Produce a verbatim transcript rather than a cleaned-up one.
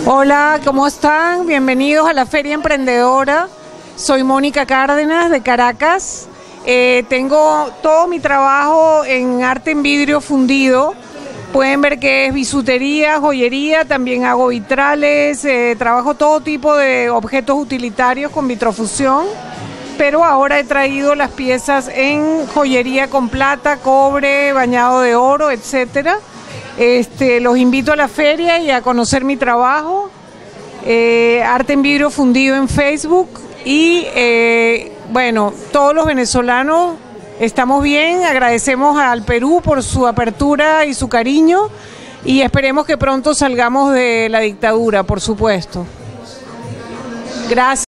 Hola, ¿cómo están? Bienvenidos a la Feria Emprendedora. Soy Mónica Cárdenas de Caracas. Eh, tengo todo mi trabajo en arte en vidrio fundido. Pueden ver que es bisutería, joyería, también hago vitrales, eh, trabajo todo tipo de objetos utilitarios con vitrofusión, pero ahora he traído las piezas en joyería con plata, cobre, bañado de oro, etcétera. Este, los invito a la feria y a conocer mi trabajo. Eh, Arte en Vidrio Fundido en Facebook y eh, bueno, todos los venezolanos estamos bien, agradecemos al Perú por su apertura y su cariño y esperemos que pronto salgamos de la dictadura, por supuesto. Gracias.